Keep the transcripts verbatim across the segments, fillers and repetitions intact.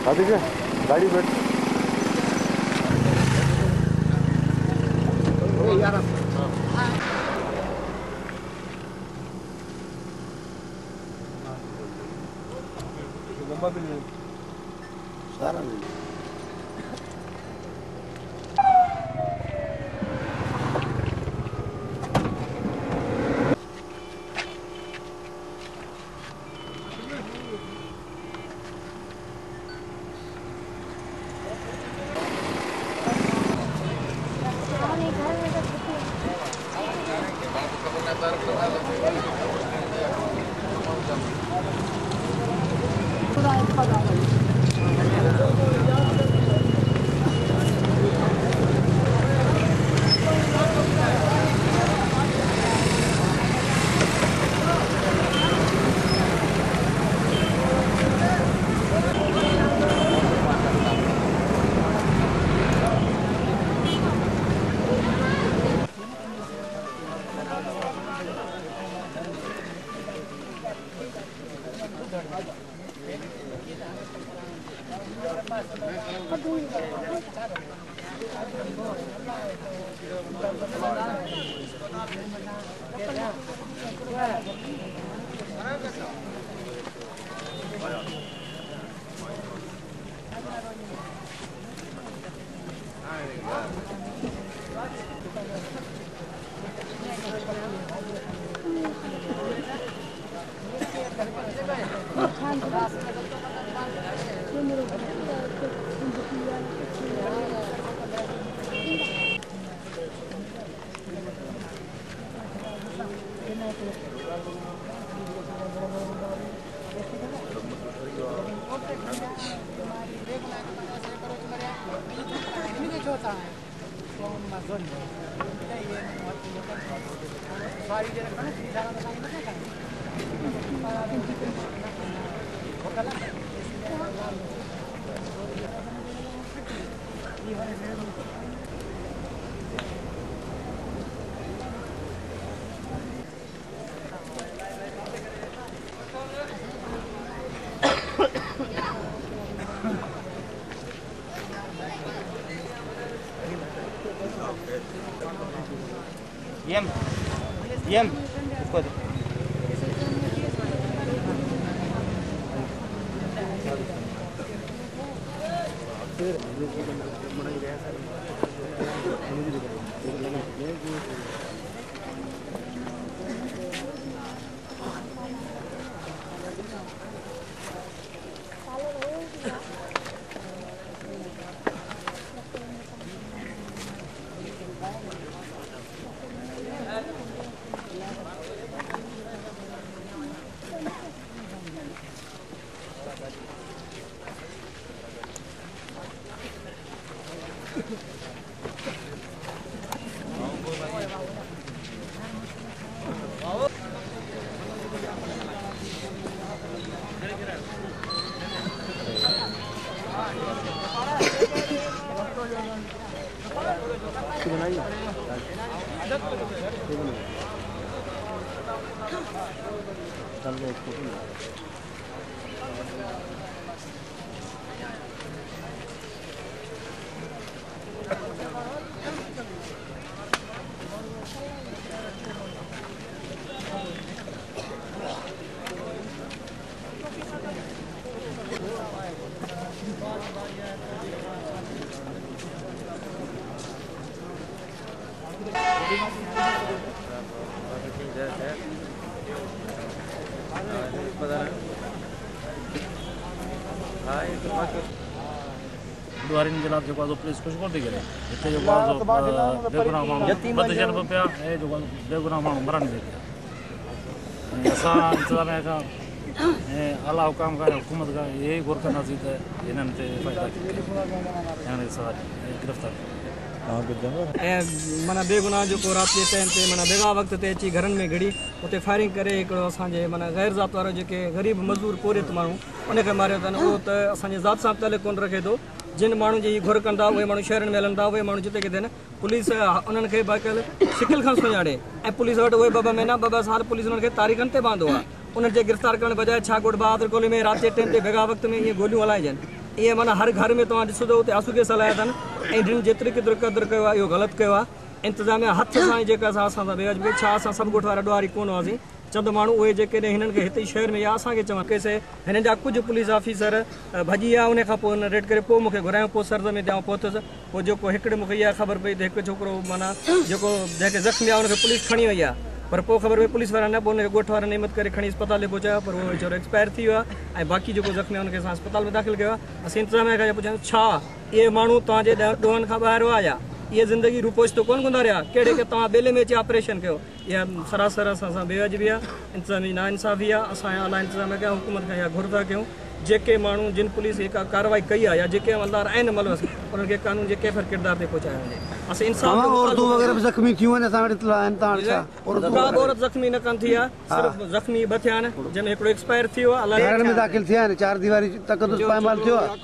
अभी क्या गाड़ी बैठ यार सारा Yem, yem, इसको दे। द्वारिन जिला जो को पुलिस कुछ कोन दिगे इते जो को बेगुनाह माण्हू बदजन पिया ए जो बेगुनाह माण्हू मरण दे असां इंतजाम का ए आला हुकाम का हुकूमत का यही गौर करना चाहिए इन्हनि ते फ़ाइदा यानी सवाल गिरफ्तार माना बेगुनाह जो रात के टाइम पे माना बेगा वक्त ते अची घर में घड़ी उते फायरिंग करे हिकिड़ो असांजे माना गैर ज़ात वारो जेके ग़रीब मज़दूर पोरित माण्हू उनखे मारियो अथनि उहो त असांजे ज़ात सां ताले कोन रखे थो जिन माण्हू जी घुर कंदा उहे माण्हू शहरनि में हलनि था उहे माण्हू जिते किथे न पुलिस उन्हनि खे बाक़ाइदा शिकिल खां सुञाणे ऐं पुलिस वटि उहे ॿ ॿ महीना ॿ ॿ साल पुलिस उन्हनि खे तारीख़नि ते बांधो आहे उन्हनि जे गिरफ़्तार करण बजाए छा गोड़ बहादुर कॉलोनी में राति जे टाइम ते बेगा वक़्त में ईअं गोलियूं हलाइजनि ये माना हर घर में तव्हां ॾिसो त उते आसूके हलाया अथनि ऐं जिन जेतिरी केतिरो क़दुरु कयो आहे इहो ग़लति कयो आहे। इंतिज़ामिया हथ सां जेका असां असां सां बेवाजिबी छा असां सभु ॻोठ वारा ॾुआरी कोन हुआसीं चंद माण्हू उहे जेके हिननि खे हिते शहर में या असांखे चवां केसे हिननि जा कुझु पुलिस ऑफिसर भॼी विया उन खां पोइ हुन रेड करे पोइ मूंखे घुरायो पोइ सर्द में ॾियां पहुतुसि पोइ जेको हिकिड़े मूंखे इहा ख़बर पई त हिकु छोकिरो माना जेको जंहिंखे ज़ख़्मी आहे हुनखे पुलिस खणी वई आहे पर पोइ ख़बर पई पुलिस वारा न पोइ हुनखे ॻोठ वारनि हिमत करे खणी अस्पताल ते पहुचायो पर उहो वीचारो एक्सपायर थी वियो आहे ऐं बाक़ी जेको ज़ख़्मी आहे हुनखे असां अस्पताल में दाख़िल कयो आहे। असीं इंतिज़ामिया खां पुछायूं छा इहे माण्हू तव्हांजे ॾोहनि खां ॿाहिरि हुआ ये ज़िंदगी रूपोश तो कोन गुज़ारिया कहिड़े खे तव्हां बेले में अची ऑपरेशन कयो इहा सरासर असां सां बेवाजिबी आहे इंतिज़ामी नाइंसाफ़ी आहे। असां आला इंतिज़ाम कया हुकूमत खां इहा घुर था कयूं जेके माण्हू जिन पुलिस का कार्रवाई कई आहे या जेके अमलदार आहिनि मलबस उन्हनि खे कानून जे कैफ़र किरदार ते पहुचायो वञे। असां इंसाफ़ औरतूं वग़ैरह बि ज़ख़्मी थियूं आहिनि असां वटि इत्तला आहिनि तव्हां वटि का बि औरत ज़ख़्मी न कोन थी आहे सिर्फ़ु ज़ख़्मी ॿ थिया आहिनि जंहिंमें हिकिड़ो एक्सपायर थी वियो आहे शहर में दाख़िल थिया आहिनि चार दीवारी तक़दुस पायमाल थियो आहे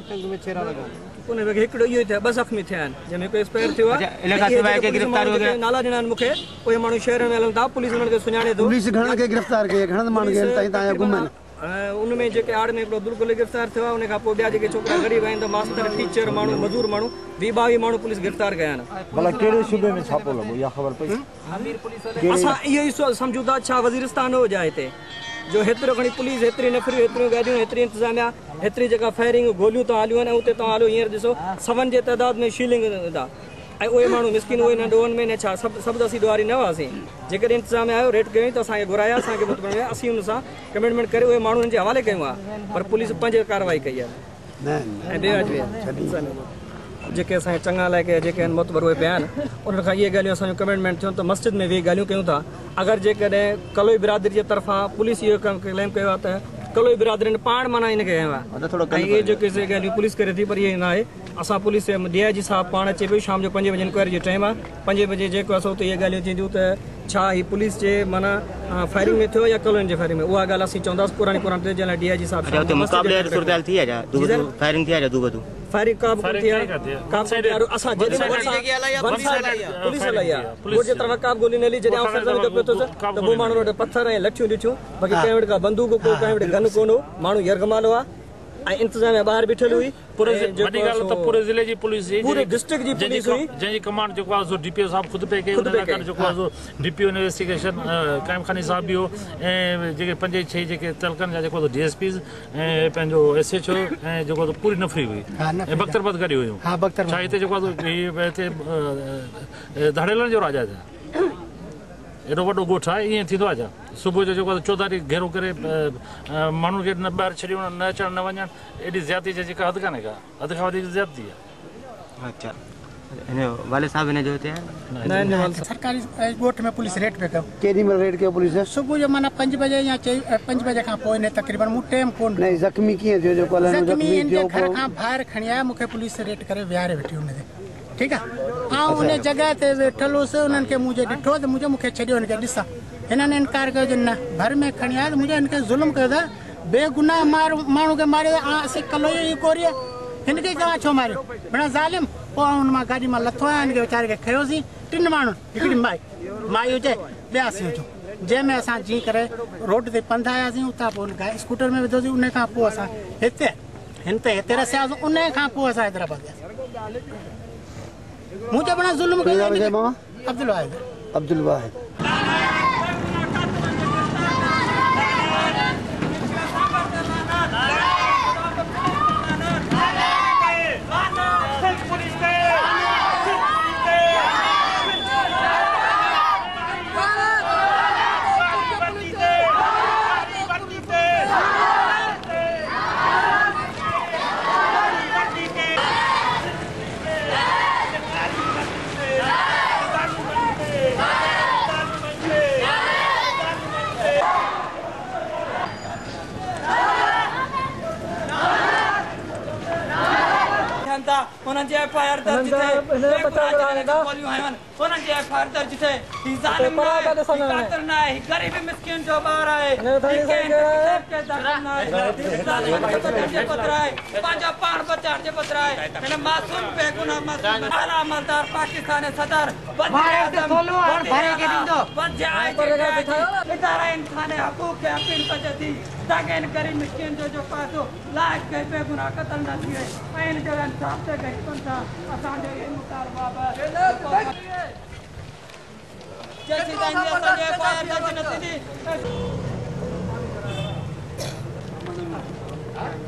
उन में हिकिड़ो इहो ई थियो ॿ ज़ख़्मी थिया आहिनि जंहिंमें हिकिड़ो एक्सपायर थियो आहे। नाला ॾिना आहिनि मूंखे उहे माण्हू शहर में हलनि था पुलिस उन्हनि खे सुञाणे थो पुलिस घणनि खे गिरफ़्तार कई घणनि माण्हुनि खे ताईं तव्हांजा गुम आहिनि उनमें जेके आड़ में हिकिड़ो बिल्कुलु गिरफ़्तार थियो आहे उन खां पोइ ॿिया जेके छोकिरा ग़रीब आहिनि त मास्टर टीचर माण्हू मज़दूर माण्हू वीह ॿावीह माण्हू पुलिस गिरफ़्तार कया आहिनि। भला कहिड़े सूबे में छापो लॻो इहा ख़बर पई असां इहो ई सम्झूं था छा वज़ीरिस्तान हो जा हिते जो हेतिरो घणी पुलिस हेतिरी नफ़रियूं हेतिरियूं गाॾियूं हेतिरी इंतिज़ामिया हेतिरी जेका फायरिंग गोलियूं तव्हां हलियूं आहिनि उते तव्हां हलो हींअर ॾिसो सवन जे तइदाद में शीलिंग था ऐं उहे माण्हू मिसकिन उहे न ॾोहनि में न छा सभु सभु असीं ॾुआरी न हुआसीं जेकॾहिं इंतिज़ाम आयो रेड कयूं त असांखे घुराया असांखे मुतमिन में असीं हुन सां कमिटमेंट करे उहे माण्हुनि जे हवाले कयूं आहे पर पुलिस पंहिंजे कार्रवाई कई आहे ऐं बेवाजिबी जेके असांजे चङा इलाइक़े जेके आहिनि मुतबर उहे पिया आहिनि उन्हनि खां इहे ॻाल्हियूं असांजो कमिटमेंट थियूं त मस्जिद में वेही ॻाल्हियूं कयूं था अगरि जेकॾहिं कलोई बिरादरी जे तरफ़ां पुलिस इहो कमु क्लेम कयो आहे त कलोई बिरादरी पाण माना हिन खे कयो आहे ऐं इहे जेके ॻाल्हियूं पुलिस करे थी पर इहे न आहे असां पुलिस डी आई जी साहब पाण अचे पियो शाम जो पंजे बजे इंक्वायरी जो टाइम आहे पंजे बजे जेको असां उते इहे ॻाल्हियूं थींदियूं त छा ही पुलिस जे माना फायरिंग में थियो या कलोनी जे फायरिंग में उहा ॻाल्हि असीं चवंदासीं पुराणी पुराणी जे लाइ D I ji Sahib firing का बि थी आहे का असां पुलिस हलाई आहे पुलिस जे तरफ़ां का बि गोली न हली जॾहिं आउं फर्ज़ में पियो थो त पोइ माण्हू वटि पथर ऐं लठियूं ॾिठियूं बाक़ी कंहिं वटि का बंदूक को कंहिं वटि गन कोन हो माण्हू यरगमालो आहे ऐं इंतिज़ामिया ॿाहिरि बीठल हुई पूरे वॾी ॻाल्हि त पूरे ज़िले जी पुलिस जी पूरे डिस्ट्रिक्ट जी पुलिस हुई जंहिंजी कमांड जेको आहे सो डीपीओ साहब ख़ुदि पे कई उन लाइ जेको आहे सो डीपीओ इन्वेस्टिगेशन काइम खानी साहब बि हो ऐं जेके पंज छह जेके तलकनि जा जेको डी एस पीज़ ऐं पंहिंजो एस एच ओ ऐं जेको पूरी नफ़री हुई ऐं बख्तरबद गॾु हुयूं छा हिते जेको आहे हिते धड़ेलनि जो राजा थिया एॾो वॾो ॻोठु आहे ईअं थींदो आहे छा सुबुह जो जेको आहे चौधारी घेरो करे माण्हुनि खे न ॿाहिरि छॾी वञनि न अचनि न वञनि एॾी ज़्यादती जी जेका हदि कान्हे का हदि खां वधीक ज़्यादती आहे। अच्छा वाले साहब हिन जो हिते सरकारी ॻोठ में पुलिस रेड पे कयो केॾी महिल रेड कयो पुलिस सुबुह जो माना पंज बजे या चई पंज बजे खां पोइ ने तक़रीबन मूं टाइम कोन ज़ख़्मी कीअं थियो जेको ज़ख़्मी इनजे घर खां ॿाहिरि खणी आया मूंखे पुलिस रेड करे विहारे वेठी हुनते ठीकु आहे ऐं उन जॻह ते वेठल हुउसि उन्हनि खे मुंहिंजे ॾिठो त मुंहिंजो मूंखे छॾियो हिनखे ॾिसां हिननि इनकार कयो न घर में खणी आया त मुंहिंजे हिनखे ज़ुल्म कयो था बेगुनाह मार माण्हू खे मारियो असीं कलो ई कोरी हिनखे तव्हां छो मारियो भेण ज़ालिम पोइ हुन मां गाॾी मां लथो आहियां हिनखे वीचारे खे खयोसीं टिनि माण्हुनि हिकिड़ी माई माई हुजे ॿियासीं हुजूं जंहिंमें असां जीअं करे रोड ते पंधु आयासीं उतां पोइ गाॾी स्कूटर में विधोसीं उन खां पोइ असां हिते हिन ते हिते रसियासीं उन खां पोइ असां हैदराबाद वियासीं मुझे बड़ा जुल्म कयो अब्दुल वाहिद अब्दुल वाहिद उन्हनि जे एफ आई आर दर्ज थिए उन्हनि जे एफ आई आर दर्ज थिए ही ज़ालिम न आहे, ही कातिल न आहे, ही ग़रीब मिस्किन जो ॿार आहे, ही कंहिं के दाख़िल न आहे, ही ज़ालिम जे पत्र आहे, पंहिंजो पाण बचाइण जे पत्र आहे। हिन मासूम बेगुनाह मासूम आला अमलदार पाकिस्तान सदर इदारा इंसान हक़ूक़ खे अपील कजे थी ताकि इन गरीब मिस्किन जो जो पासो लाइक़ के बेगुनाह क़त्ल न थिए ऐं इन जो इंसाफ़ ते गठिजनि था। असांजो इहो मुतालबो आहे जेसीं ताईं असांजो एफ आई आर दर्ज न थींदी